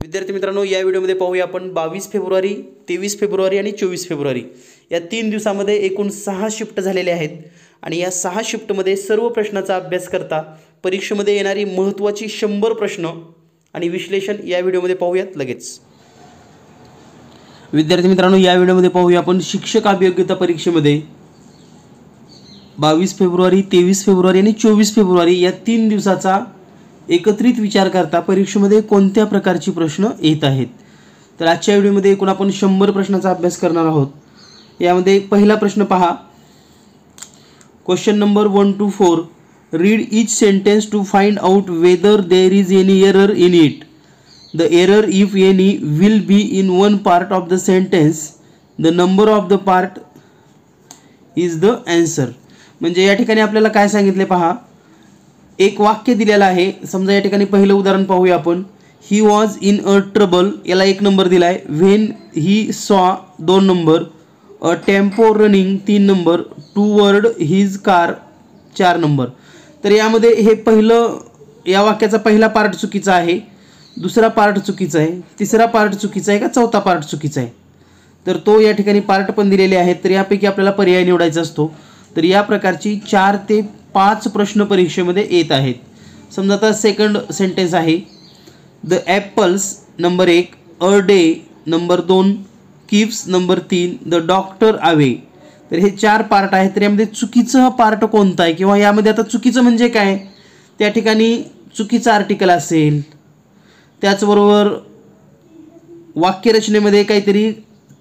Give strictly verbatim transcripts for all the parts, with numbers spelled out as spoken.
विद्यार्थी मित्रांनो, या व्हिडिओमध्ये पाहूया आपण बावीस फेब्रुवारी, तेवीस फेब्रुवारी आणि चोवीस फेब्रुवारी या तीन दिवसांमध्ये एकूण सहा शिफ्ट झालेले आहेत आणि या सहा शिफ्टमध्ये सर्व प्रश्नांचा अभ्यास करता परीक्षेमध्ये येणारी महत्त्वाची शंभर प्रश्न आणि विश्लेषण या व्हिडिओमध्ये पाहूयात लगेच। विद्यार्थी मित्रांनो, या व्हिडिओमध्ये पाहूया आपण शिक्षक अभियोग्यता परीक्षेमध्ये बावीस फेब्रुवारी, तेवीस फेब्रुवारी आणि चोवीस फेब्रुवारी या तीन दिवसाचा एकत्रित विचार करता परीक्षेमध्ये कोणत्या प्रकारची प्रश्न येत आहेत। तर आजच्या व्हिडिओमध्ये एकूण आपण शंभर प्रश्नांचा अभ्यास करणार आहोत। यामध्ये पहिला प्रश्न पहा, question number one two four, read each sentence to find out whether there is any error in it. The error if any will be in one part of the sentence, the number of the part is the answer. म्हणजे या ठिकाणी आपल्याला काय सांगितले पहा, एक वाक्य दिलेलं आहे। समजा या ठिकाणी पहिलं उदाहरण पाहूया आपण, he was in a trouble, याला एक नंबर दिलाय। व्हेन ही सॉ दोन नंबर, अ टेम्पो रनिंग तीन नंबर, टूवर्ड हिज कार चार नंबर। तर यामध्ये हे पहिलं, या वाक्याचा पहिला पार्ट चुकीचा आहे, दुसरा पार्ट चुकीचा आहे, तिसरा पार्ट चुकीचा आहे का चौथा पार्ट चुकीचा आहे, तर तो या ठिकाणी पार्ट पण दिलेले आहेत। तर यापैकी आपल्याला पर्याय निवडायचा असतो। तर या प्रकारची चार ते पाच प्रश्न परीक्षेमध्ये येत आहेत। समजा आता सेकंड सेंटेन्स आहे, द ॲपल्स नंबर एक, अ डे नंबर दोन, किप्स नंबर तीन, द डॉक्टर अवे। तर हे चार पार्ट आहेत। तर यामध्ये चुकीचं पार्ट कोणता आहे किंवा यामध्ये आता चुकीचं म्हणजे काय, त्या ठिकाणी चुकीचं आर्टिकल असेल, त्याचबरोबर वाक्यरचनेमध्ये काहीतरी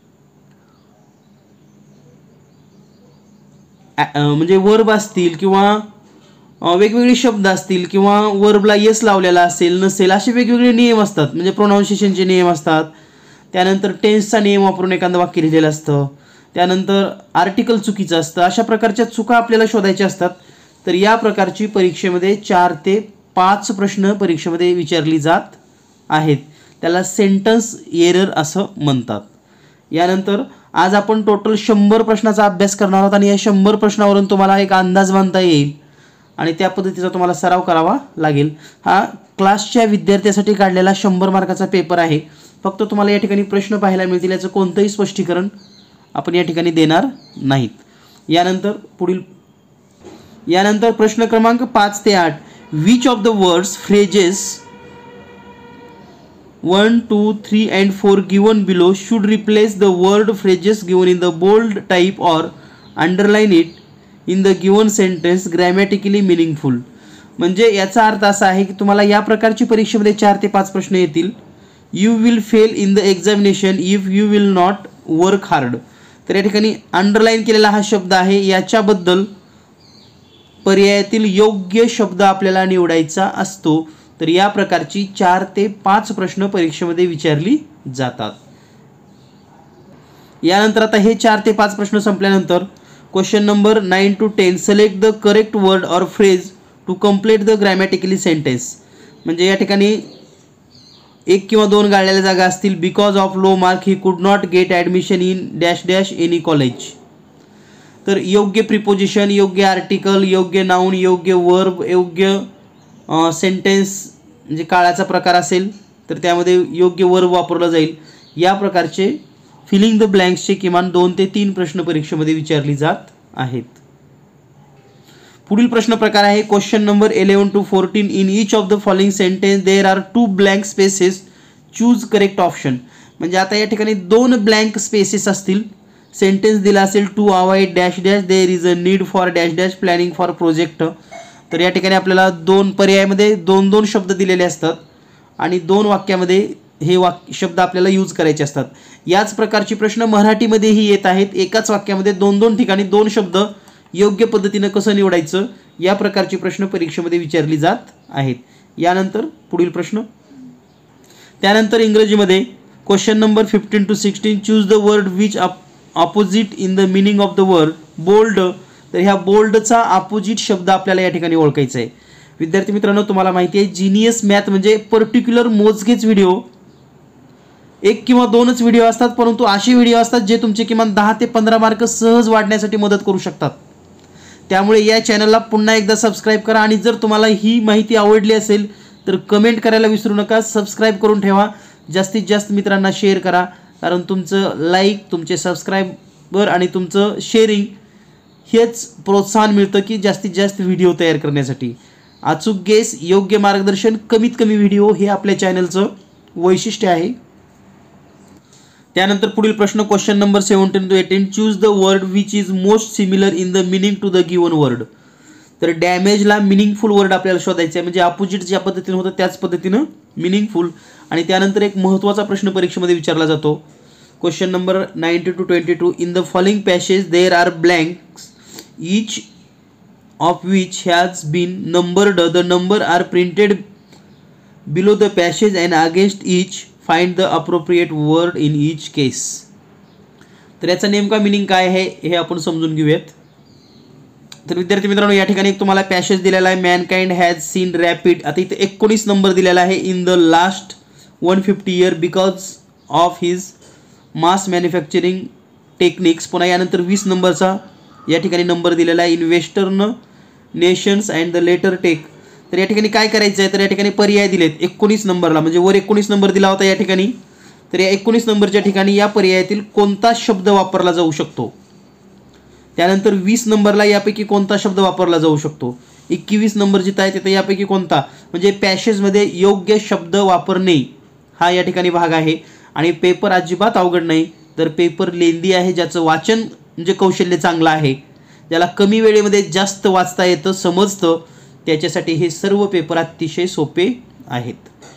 म्हणजे वर्ब असतील किंवा वेगवेगळे शब्द असतील किंवा वर्बला येस लावलेला असेल नसेल, असे वेगवेगळे नियम असतात। म्हणजे प्रोनाउन्सिएशनचे नियम असतात, त्यानंतर टेन्सचा नियम वापरून एखादं वाक्य लिहिलेलं असतं, त्यानंतर आर्टिकल चुकीचं असतं। अशा प्रकारच्या चुका आपल्याला शोधायच्या असतात। तर या प्रकारची परीक्षेमध्ये चार ते पाच प्रश्न परीक्षेमध्ये विचारली जात आहेत, त्याला सेंटेन्स एरर असं म्हणतात। यानंतर आज आपण टोटल शंभर प्रश्नाचा अभ्यास करणार आहोत आणि या शंभर प्रश्नावरून तुम्हाला एक अंदाज बांधता येईल आणि त्या पद्धतीचा तुम्हाला सराव करावा लागेल। हा क्लासच्या विद्यार्थ्यांसाठी काढलेला शंभर मार्काचा पेपर आहे। फक्त तुम्हाला या ठिकाणी प्रश्न पाहायला मिळतील, याचं कोणतंही स्पष्टीकरण आपण या ठिकाणी देणार नाहीत। यानंतर पुढील यानंतर प्रश्न क्रमांक पाच ते आठ, which of the words phrases one two three and four given below should replace the word phrases given in the bold type और underline it in the given sentence grammatically meaningful. म्हणजे याचा अर्थ असा आहे की तुम्हाला या प्रकारची परीक्षेमध्ये चार ते पाच प्रश्न येतील। You will fail in the examination if you will not work hard. तर या ठिकाणी अंडरलाइन केलेला हा शब्द आहे, याच्याबद्दल पर्यायातील योग्य शब्द आपल्याला निवडायचा असतो। तर या प्रकारची चार ते पाच प्रश्न परीक्षेमध्ये विचारली जातात। यानंतर आता हे चार ते पाच प्रश्न संपल्यानंतर question number nine to ten, select the correct word or phrase to complete the grammatically sentence. म्हणजे या ठिकाणी एक किंवा दोन गाळलेल्या जागा असतील। Because of low mark he could not get admission in dash dash any college. तर योग्य प्रिपोजिशन, योग्य आर्टिकल, योग्य नाउन, योग्य वर्ब, योग्य सेंटेन्स म्हणजे काळाचा प्रकार असेल तर त्यामध्ये योग्य वर्ब वापरला जाईल। या प्रकारचे फिलिंग द ब्लँक्सचे किमान दोन ते तीन प्रश्न परीक्षेमध्ये विचारली जात आहेत। पुढील प्रश्न प्रकार आहे question number eleven to fourteen, in each of the following sentence there are two blank spaces, choose correct option. म्हणजे आता या ठिकाणी दोन ब्लँक स्पेसेस असतील, सेंटेन्स दिला असेल to avoid dash dash there is a need for dash dash planning for project. तर या ठिकाणी आपल्याला दोन पर्यायामध्ये दोन दोन शब्द दिलेले असतात आणि दोन वाक्यामध्ये हे वाक्य शब्द आपल्याला यूज करायचे असतात। याच प्रकारची प्रश्न मराठीमध्येही येत आहेत। एकाच वाक्यामध्ये दोन दोन ठिकाणी दोन शब्द योग्य पद्धतीनं कसं निवडायचं, या प्रकारची प्रश्न परीक्षेमध्ये विचारली जात आहेत। यानंतर पुढील प्रश्न, त्यानंतर इंग्रजीमध्ये question number fifteen to sixteen, choose the word which opposite in the meaning of the word bold. तर ह्या बोल्डचा अपोजिट शब्द आपल्याला या ठिकाणी ओळखायचा आहे। विद्यार्थी मित्रांनो, तुम्हाला माहिती आहे जीनियस मॅथ म्हणजे पर्टिक्युलर मोजकेच व्हिडिओ, एक किंवा दोनच व्हिडिओ असतात, परंतु असे व्हिडिओ असतात जे तुमचे किमान दहा ते पंधरा मार्क सहज वाढण्यासाठी मदत करू शकतात। त्यामुळे या चॅनलला पुन्हा एकदा सबस्क्राईब करा आणि जर तुम्हाला ही माहिती आवडली असेल तर कमेंट करायला विसरू नका, सबस्क्राईब करून ठेवा, जास्तीत जास्त मित्रांना शेअर करा, कारण तुमचं लाईक, तुमचे सबस्क्रायबर आणि तुमचं शेअरिंग हेच प्रोत्साहन मिळतं की जास्तीत जास्त व्हिडिओ तयार करण्यासाठी. अचूक गेस, योग्य मार्गदर्शन, कमीत कमी व्हिडिओ हे आपल्या चॅनलचं वैशिष्ट्य आहे. त्यानंतर पुढील प्रश्न question number seventeen to eighteen. Choose the word which is most similar in the meaning to the given word. तर डॅमेजला मिनिंगफुल वर्ड आपल्याला शोधायचा आहे, म्हणजे अपोजिट ज्या पद्धतीने होतं त्याच पद्धतीनं मिनिंगफुल. आणि त्यानंतर एक महत्त्वाचा प्रश्न परीक्षेमध्ये विचारला जातो. Question number ninety to twenty two. In the following passage there are blanks each of which has been numbered. The number are printed below the passage and against each find the appropriate word in each case. तर याचा नेमका meaning काय आहे हे आपण समजून घेऊयात. तर विद्यार्थी मित्रांनो, या ठिकाणी तुम्हाला पॅसेज दिलेला आहे, मॅनकाइंड हॅज सीन रॅपिड. आता इथे एकोणीस नंबर दिलेला आहे. In the last one fifty year because of his mass manufacturing techniques. पुन्हा यानंतर वीस नंबरचा या ठिकाणी नंबर दिलेला आहे. In western nations and the latter tech. तर या ठिकाणी काय करायचं आहे, तर या ठिकाणी पर्याय दिलेत एकोणीस नंबरला, म्हणजे वर एकोणीस नंबर दिला होता या ठिकाणी. तर या एकोणीस नंबरच्या ठिकाणी या पर्यायातील कोणता शब्द वापरला जाऊ शकतो. त्यानंतर वीस नंबरला यापैकी कोणता शब्द वापरला जाऊ शकतो. एकवीस नंबर जिथं आहे तिथं यापैकी कोणता, म्हणजे पॅसेजमध्ये योग्य शब्द वापरणे हा या ठिकाणी भाग आहे. आणि पेपर अजिबात अवघड नाही, तर पेपर लेंदी आहे, ज्याचं वाचन म्हणजे कौशल्य चांगलं आहे, ज्याला कमी वेळेमध्ये जास्त वाचता येतं, समजतं, त्याच्यासाठी हे सर्व पेपर अतिशय सोपे आहेत.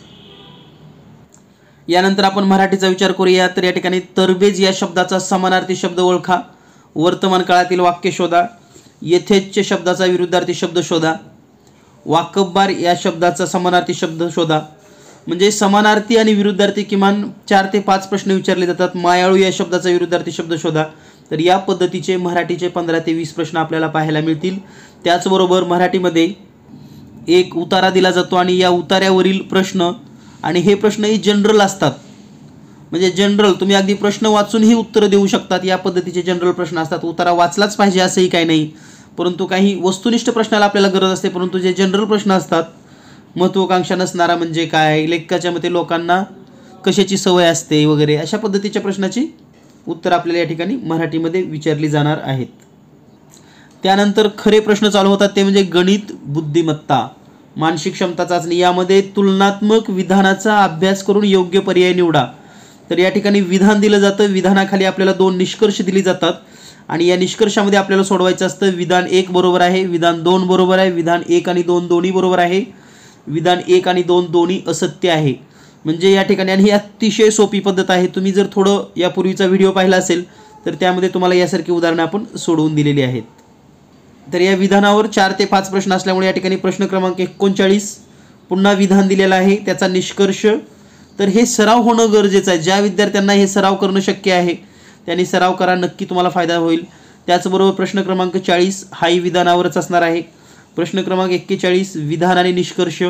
यानंतर आपण मराठीचा विचार करूया. तर या ठिकाणी तरबेज या शब्दाचा समानार्थी शब्द ओळखा. वर्तमान काळातील वाक्य शोधा. यथेच्छ शब्दाचा विरुद्धार्थी शब्द शोधा. वाकबबार या शब्दाचा समानार्थी शब्द शोधा. म्हणजे समानार्थी आणि विरुद्धार्थी किमान चार ते पाच प्रश्न विचारले जातात. मायाळू या शब्दाचा विरुद्धार्थी शब्द शोधा. तर या पद्धतीचे मराठीचे पंधरा ते वीस प्रश्न आपल्याला पाहायला मिळतील. त्याचबरोबर मराठीमध्ये एक उतारा दिला जातो आणि या उतार्यावरील प्रश्न, आणि हे प्रश्नही जनरल असतात, म्हणजे जनरल तुम्ही अगदी प्रश्न वाचूनही उत्तर देऊ शकतात. या पद्धतीचे जनरल प्रश्न असतात. उतारा वाचलाच पाहिजे असंही काही नाही, परंतु काही वस्तुनिष्ठ प्रश्नाला आपल्याला गरज असते. परंतु जे जनरल प्रश्न असतात, महत्त्वाकांक्षा नसणारा म्हणजे काय, लेखकाच्या मते लोकांना कशाची सवय असते वगैरे, अशा पद्धतीच्या प्रश्नाची उत्तर आपल्याला या ठिकाणी मराठीमध्ये विचारली जाणार आहेत. त्यानंतर खरे प्रश्न चालू होतात, ते म्हणजे गणित, बुद्धिमत्ता, मानसिक क्षमता चाचणी. यामध्ये तुलनात्मक विधानाचा अभ्यास करून योग्य पर्याय निवडा. तर या ठिकाणी विधान दिलं जातं. विधानाखाली आपल्याला दोन निष्कर्ष दिले जातात आणि या निष्कर्षामध्ये आपल्याला सोडवायचं असतं. विधान एक बरोबर आहे, विधान दोन बरोबर आहे, विधान एक आणि दोन दोन्ही बरोबर आहे, विधान एक आणि दोन दोन्ही असत्य आहे. म्हणजे या ठिकाणी, आणि ही अतिशय सोपी पद्धत आहे. तुम्ही जर थोडं यापूर्वीचा व्हिडिओ पाहिला असेल तर त्यामध्ये तुम्हाला यासारखी उदाहरणं आपण सोडवून दिलेली आहेत. तर या विधानावर चार ते पाच प्रश्न असल्यामुळे या ठिकाणी प्रश्न क्रमांक एकोणचाळीस पुन्हा विधान दिलेला आहे, त्याचा निष्कर्ष. तर हे सराव होणं गरजेचं आहे. ज्या विद्यार्थ्यांना हे सराव करणं शक्य आहे त्यांनी सराव करा, नक्की तुम्हाला फायदा होईल. त्याचबरोबर प्रश्न क्रमांक चाळीस हाही विधानावरच असणार आहे. प्रश्न क्रमांक एक्केचाळीस विधान आणि निष्कर्ष.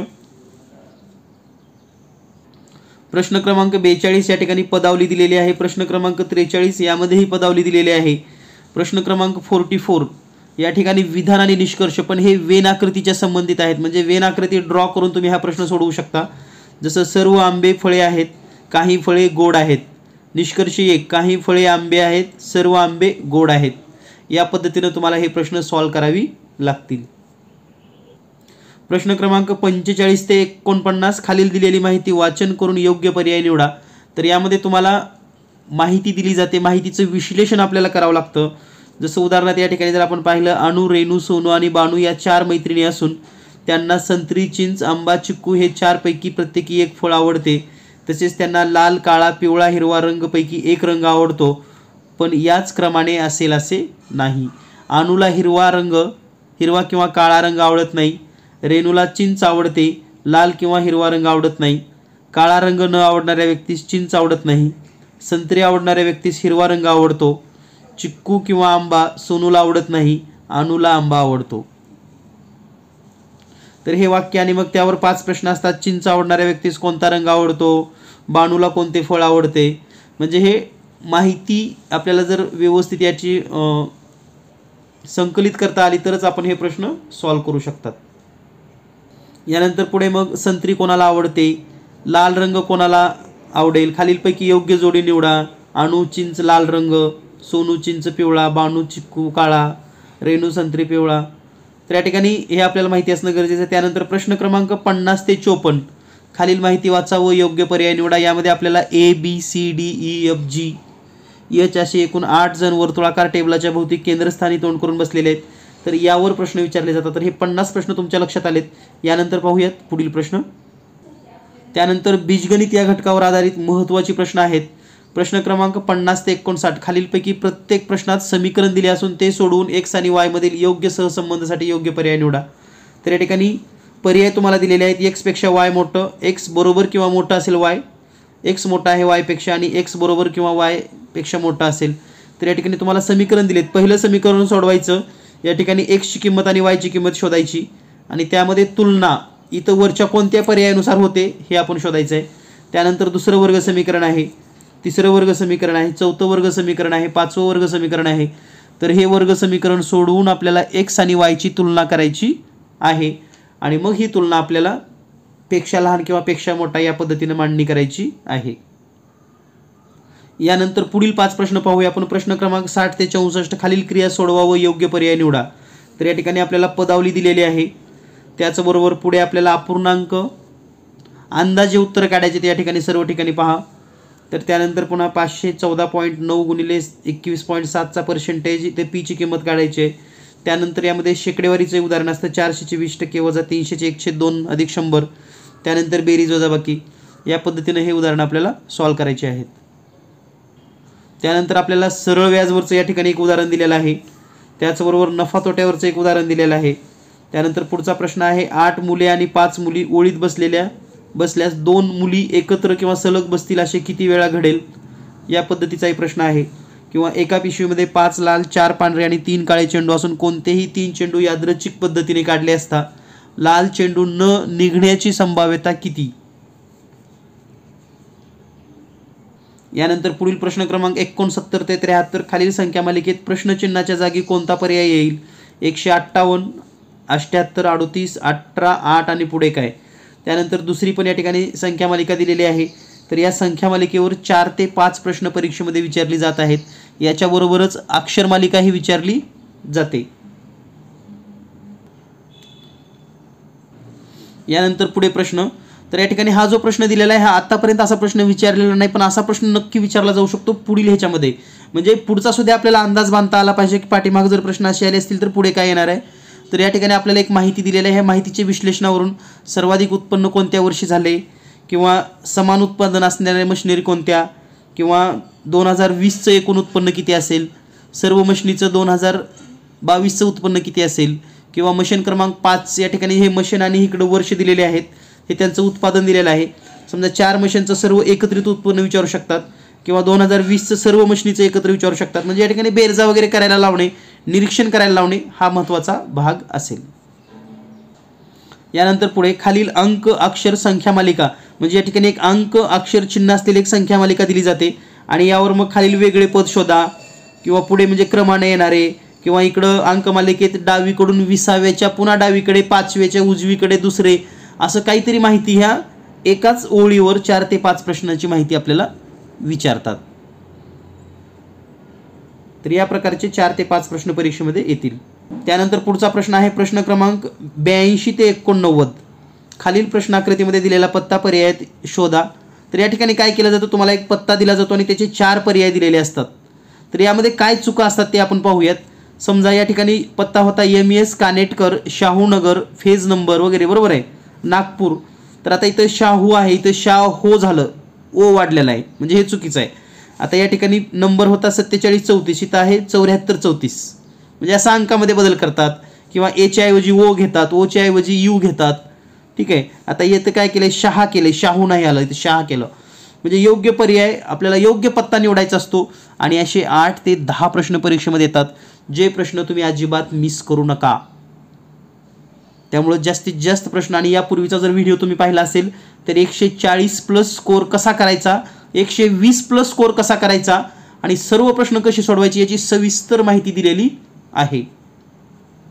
प्रश्न क्रमांक बेचाळीस या ठिकाणी पदावली दिलेली आहे. प्रश्न क्रमांक त्रेचाळीस यामध्येही पदावली दिलेली आहे. प्रश्न क्रमांक फोर्टी फोर या ठिकाणी विधान आणि निष्कर्ष, पण हे वेन आकृतीच्या संबंधित आहेत. म्हणजे वेन आकृती ड्रॉ करून तुम्ही हा प्रश्न सोडवू शकता. जसं सर्व आंबे फळे आहेत, काही फळे गोड आहेत. निष्कर्ष एक, काही फळे आंबे आहेत, सर्व आंबे गोड आहेत. या पद्धतीने तुम्हाला हे प्रश्न सॉल्व करावी लागतील. प्रश्न क्रमांक पंचेचाळीस ते एकोणपन्नास खालील दिलेली माहिती वाचन करून योग्य पर्याय निवडा. तर यामध्ये तुम्हाला माहिती दिली जाते, माहितीचं विश्लेषण आपल्याला करावं लागतं. जसं उदाहरणार्थ या ठिकाणी जर आपण पाहिलं, अनु, रेणू, सोनू आणि बानू या चार मैत्रिणी असून त्यांना संत्री, चिंच, आंबा, चिक्कू हे चारपैकी प्रत्येकी एक फळ आवडते. तसेच त्यांना लाल, काळा, पिवळा, हिरवा रंगपैकी एक रंग आवडतो, पण याच क्रमाने असेल असे नाही. अनुला हिरवा रंग हिरवा किंवा काळा रंग आवडत नाही. रेणूला चिंच आवडते, लाल किंवा हिरवा रंग आवडत नाही. काळा रंग न आवडणाऱ्या व्यक्तीस चिंच आवडत नाही. संत्री आवडणाऱ्या व्यक्तीस हिरवा रंग आवडतो. चिक्कू किंवा आंबा सोनूला आवडत नाही, अनुला आंबा आवडतो. तर हे वाक्य आणि मग त्यावर पाच प्रश्न असतात. चिंच आवडणाऱ्या व्यक्तीस कोणता रंग आवडतो, बानूला कोणते फळ आवडते. म्हणजे हे माहिती आपल्याला जर व्यवस्थित याची संकलित करता आली तरच आपण हे प्रश्न सॉल्व करू शकतात. यानंतर पुढे मग संत्री कोणाला आवडते, लाल रंग कोणाला आवडेल. खालीलपैकी योग्य जोडी निवडा. अणू चिंच लाल रंग, सोनू चिंच पिवळा, बाणू चिक्कू काळा, रेणू संत्री पिवळा. तर या ठिकाणी हे आपल्याला माहिती असणं गरजेचं आहे. त्यानंतर प्रश्न क्रमांक पन्नास ते चोपन्न खालील माहिती वाचा व योग्य पर्याय निवडा. यामध्ये आपल्याला A B C D E F G H असे एकूण आठ जण वर्तुळाकार टेबलाच्या भोवती केंद्रस्थानी तोंड करून बसलेले आहेत. तर यावर प्रश्न विचारले जातात. तर हे पन्नास प्रश्न तुमच्या लक्षात आलेत. यानंतर पाहूयात पुढील प्रश्न. त्यानंतर बीजगणित या घटकावर आधारित महत्त्वाचे प्रश्न आहेत. प्रश्न क्रमांक पन्नास ते एकोणसाठ खालीलपैकी प्रत्येक प्रश्नात समीकरण दिले असून ते सोडवून एक्स आणि वाय मधील योग्य सहसंबंधासाठी योग्य पर्याय निवडा. तर या ठिकाणी पर्याय तुम्हाला दिलेले आहेत. एक्सपेक्षा वाय मोठं, एक्स बरोबर किंवा मोठं असेल वाय, एक्स मोठा आहे वायपेक्षा आणि एक्स बरोबर किंवा वाय पेक्षा मोठा असेल. तर या ठिकाणी तुम्हाला समीकरण दिलेत. पहिलं समीकरण सोडवायचं. या ठिकाणी एक्सची किंमत आणि वायची किंमत शोधायची आणि त्यामध्ये तुलना इथं वरच्या कोणत्या पर्यायानुसार होते हे आपण शोधायचं आहे. त्यानंतर दुसरं वर्ग समीकरण आहे, तिसरं वर्ग समीकरण आहे, चौथं वर्ग समीकरण आहे, पाचवं वर्ग समीकरण आहे. तर हे वर्ग समीकरण सोडवून आपल्याला एक्स आणि वायची तुलना करायची आहे आणि मग ही तुलना आपल्याला पेक्षा लहान किंवा पेक्षा मोठा या पद्धतीने मांडणी करायची आहे. यानंतर पुढील पाच प्रश्न पाहूया आपण. प्रश्न क्रमांक साठ ते चौसष्ट खालील क्रिया सोडवा व योग्य पर्याय निवडा. तर या ठिकाणी आपल्याला पदावली दिलेली आहे. त्याचबरोबर पुढे आपल्याला अपूर्णांक अंदाजे उत्तर काढायचे ते या ठिकाणी सर्व ठिकाणी पहा. तर त्यानंतर पुन्हा पाचशे चौदा पॉईंट नऊ गुणिले एकवीस पॉईंट सातचा पर्सेंटेज ते पीची किंमत काढायची आहे. त्यानंतर यामध्ये शेकडेवारीचे उदाहरण असतं. चारशेचे वीस टक्के वजा तीनशेचे एकशे दोन अधिक शंभर. त्यानंतर बेरीज वजाबाकी. या पद्धतीने हे उदाहरण आपल्याला सॉल्व करायचे आहेत. त्यानंतर आपल्याला सरळ व्याजवरचं या ठिकाणी एक उदाहरण दिलेलं आहे. त्याचबरोबर नफा तोट्यावरचं एक उदाहरण दिलेलं आहे. त्यानंतर पुढचा प्रश्न आहे. आठ मुले आणि पाच मुली ओळीत बसलेल्या बसल्यास दोन मुली एकत्र किंवा सलग बसतील असे किती वेळा घडेल या पद्धतीचाही प्रश्न आहे. किंवा एका पिशवीमध्ये पाच लाल, चार पांढरे आणि तीन काळे चेंडू असून कोणतेही तीन चेंडू यादृच्छिक पद्धतीने काढले असता लाल चेंडू न निघण्याची संभाव्यता किती. यानंतर पुढील प्रश्न क्रमांक एकोणसत्तर ते त्र्याहत्तर खालील संख्या मालिकेत प्रश्नचिन्हाच्या जागी कोणता पर्याय येईल. एकशे अठ्ठावन्न, अठ्ठ्याहत्तर, अडतीस, अठरा, आठ आणि पुढे काय. त्यानंतर दुसरी पण या ठिकाणी संख्या मालिका दिलेली आहे. तर या संख्या मालिकेवर चार ते पाच प्रश्न परीक्षेमध्ये विचारली जात आहेत. याच्याबरोबरच अक्षर मालिका ही विचारली जाते. यानंतर पुढे प्रश्न. तर या ठिकाणी हा जो प्रश्न दिलेला आहे हा आतापर्यंत असा प्रश्न विचारलेला नाही, पण असा प्रश्न नक्की विचारला जाऊ शकतो पुढील ह्याच्यामध्ये. म्हणजे पुढचा सुद्धा आपल्याला अंदाज बांधता आला पाहिजे की पाठीमाग जर प्रश्न असे आले असतील तर पुढे काय येणार आहे. तर या ठिकाणी आपल्याला एक माहिती दिलेली आहे. ह्या माहितीच्या विश्लेषणावरून सर्वाधिक उत्पन्न कोणत्या वर्षी झाले, किंवा समान उत्पादन असणाऱ्या मशिनरी कोणत्या, किंवा दोन हजार वीसचं एकूण उत्पन्न किती असेल, सर्व मशिनीचं दोन हजार बावीसचं उत्पन्न किती असेल, किंवा मशीन क्रमांक पाच या ठिकाणी हे मशीन आणि इकडं वर्ष दिलेले आहेत, हे त्यांचं उत्पादन दिलेलं आहे. समजा चार मशीनचं सर्व एकत्रित उत्पन्न विचारू शकतात, किंवा दोन हजार वीसचं सर्व मशिनीचं एकत्र विचारू शकतात. म्हणजे या ठिकाणी बेरजा वगैरे करायला लावणे, निरीक्षण करायला लावणे हा महत्त्वाचा भाग असेल. यानंतर पुढे खालील अंक अक्षर संख्या मालिका. म्हणजे या ठिकाणी एक अंक अक्षर चिन्ह असलेली एक संख्या मालिका दिली जाते आणि यावर मग खालील वेगळे पद शोधा, किंवा पुढे म्हणजे क्रमाने येणारे, किंवा इकडं अंकमालिकेत डावीकडून विसाव्याच्या पुन्हा डावीकडे पाचव्याच्या उजवीकडे दुसरे, असं काहीतरी माहिती ह्या एकाच ओळीवर चार ते पाच प्रश्नांची माहिती आपल्याला विचारतात. तर या प्रकारचे चार ते पाच प्रश्न परीक्षेमध्ये येतील. त्यानंतर पुढचा प्रश्न आहे प्रश्न क्रमांक ब्याऐंशी ते एकोणनव्वद खालील प्रश्नाकृतीमध्ये दिलेला पत्ता पर्याय शोधा. तर या ठिकाणी काय केलं जातं, तुम्हाला एक पत्ता दिला जातो आणि त्याचे चार पर्याय दिलेले असतात. तर यामध्ये काय चुका असतात ते आपण पाहूयात. समजा या ठिकाणी पत्ता होता M S Kanetkar, Shahunagar, phase number वगैरे, बरोबर आहे, नागपूर. तर आता इथं शाहू आहे, इथं शाह हो झालं, ओ वाढलेला आहे, म्हणजे हे चुकीचं आहे. आता या ठिकाणी नंबर होता सत्तेचाळीस चौतीस, इथं आहे चौऱ्याहत्तर चौतीस, म्हणजे असा अंकामध्ये बदल करतात, किंवा एच्या ऐवजी ओ घेतात, ओच्या ऐवजी यू घेतात. ठीक आहे. आता येतं काय केलं, शहा केले, शाहू नाही आलं, इथं शहा केलं. म्हणजे योग्य पर्याय आपल्याला योग्य पत्ता निवडायचा असतो. आणि असे आठ ते दहा प्रश्न परीक्षेमध्ये येतात, जे प्रश्न तुम्ही अजिबात मिस करू नका. त्यामुळे जास्तीत जास्त प्रश्न, आणि यापूर्वीचा जर व्हिडिओ तुम्ही पाहिला असेल तर एकशे चाळीस प्लस स्कोर कसा करायचा, एकशे वीस प्लस स्कोर कसा करायचा आणि सर्व प्रश्न कसे सोडवायचे याची सविस्तर माहिती दिलेली आहे.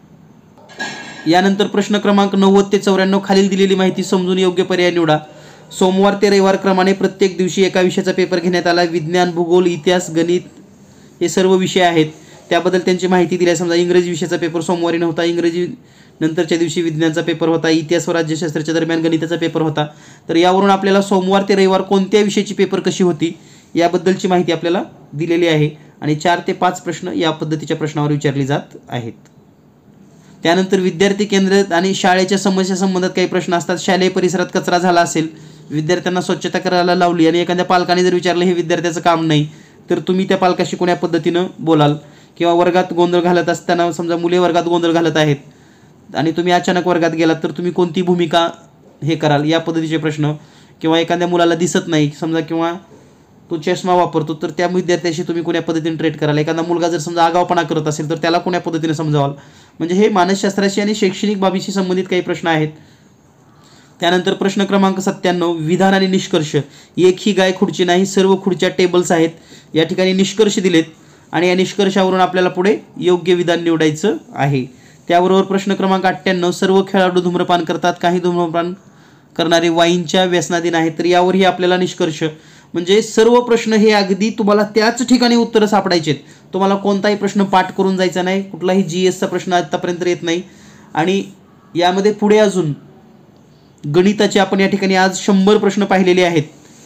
यानंतर प्रश्न क्रमांक नव्वद ते चौऱ्याण्णव खालील दिलेली माहिती समजून योग्य पर्याय निवडा. सोमवार ते रविवार क्रमाने प्रत्येक दिवशी एका विषयाचा पेपर घेण्यात आला. विज्ञान, भूगोल, इतिहास, गणित हे सर्व विषय आहेत, त्याबद्दल त्यांची माहिती दिली आहे. समजा इंग्रजी विषयाचा पेपर सोमवारी नव्हता, इंग्रजी नंतरच्या दिवशी विज्ञानचा पेपर होता, इतिहास व राज्यशास्त्राच्या दरम्यान गणिताचा पेपर होता. तर यावरून आपल्याला सोमवार ते रविवार कोणत्या विषयाची पेपर कशी होती याबद्दलची माहिती आपल्याला दिलेली आहे आणि चार ते पाच प्रश्न या पद्धतीच्या प्रश्नावर विचारले जात आहेत. त्यानंतर विद्यार्थी केंद्र आणि शाळेच्या समस्या संबंधात काही प्रश्न असतात. शालेय परिसरात कचरा झाला असेल, विद्यार्थ्यांना स्वच्छता करायला लावली आणि एखाद्या पालकाने जर विचारलं हे विद्यार्थ्याचं काम नाही, तर तुम्ही त्या पालकाशी कोण्या पद्धतीनं बोलाल. किंवा वर्गात गोंधळ घालत असताना समजा मुले वर्गात गोंधळ घालत आहेत आणि तुम्ही अचानक वर्गात गेलात तर तुम्ही कोणती भूमिका हे कराल, या पद्धतीचे प्रश्न. किंवा एखाद्या मुलाला दिसत नाही समजा किंवा तो चष्मा वापरतो, तर त्या विद्यार्थ्याशी तुम्ही कोण्या पद्धतीने ट्रीट कराल. एखादा मुलगा जर समजा आगाऊपणा करत असेल तर त्याला कोण्या पद्धतीने समजावाल. म्हणजे हे मानसशास्त्राशी आणि शैक्षणिक बाबीशी संबंधित काही प्रश्न आहेत. त्यानंतर प्रश्न क्रमांक सत्त्याण्णव, विधान आणि निष्कर्ष. एक ही गाय खुर्ची नाही, सर्व खुर्च्या टेबल्स आहेत. या ठिकाणी निष्कर्ष दिलेत आणि या निष्कर्षावरून आपल्याला पुढे योग्य विधान निवडायचं आहे. त्याबरोबर प्रश्न क्रमांक अठ्ठ्याण्णव, सर्व खेळाडू धूम्रपान करतात, काही धूम्रपान करणारे वाईनच्या व्यसनाधीन आहेत. तर यावरही आपल्याला निष्कर्ष, म्हणजे सर्व प्रश्न हे अगदी तुम्हाला त्याच ठिकाणी उत्तरं सापडायचे. तुम्हाला कोणताही प्रश्न पाठ करून जायचा नाही, कुठलाही जी एसचा प्रश्न आतापर्यंत येत नाही. आणि यामध्ये पुढे अजून गणिताचे आपण या ठिकाणी आज शंभर प्रश्न पाहिलेले आहेत.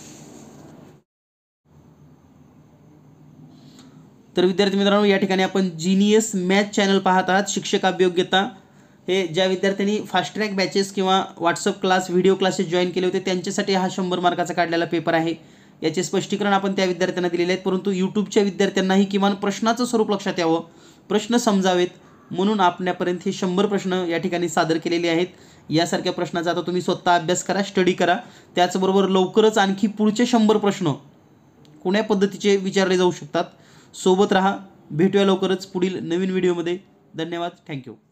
तर विद्यार्थी मित्रांनो, या ठिकाणी आपण जीनियस मॅथ चॅनल पाहत आहात. शिक्षक अभियोग्यता हे ज्या विद्यार्थ्यांनी फास्ट ट्रॅक बॅचेस किंवा WhatsApp class, video classes join केले होते त्यांच्यासाठी हा शंभर मार्काचा काढलेला पेपर आहे. याचे स्पष्टीकरण आपण त्या विद्यार्थ्यांना दिलेले आहेत, परंतु यूट्यूबच्या विद्यार्थ्यांनाही किमान प्रश्नाचं स्वरूप लक्षात यावं, प्रश्न समजावेत म्हणून आपल्यापर्यंत हे शंभर प्रश्न या ठिकाणी सादर केलेले आहेत. यासारख्या प्रश्नाचा आता तुम्ही स्वतः अभ्यास करा, स्टडी करा. त्याचबरोबर लवकरच आणखी पुढचे शंभर प्रश्न कोण्या पद्धतीचे विचारले जाऊ शकतात सोबत राहा. भेटूया लवकरच पुढील नवीन व्हिडिओमध्ये. धन्यवाद. थँक्यू.